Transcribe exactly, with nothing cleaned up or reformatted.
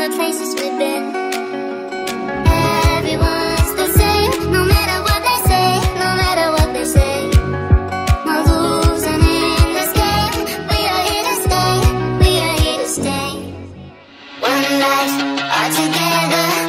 the places we've been. Everyone's the same, no matter what they say, no matter what they say. No losing in this game, we are here to stay, we are here to stay. One life, all together.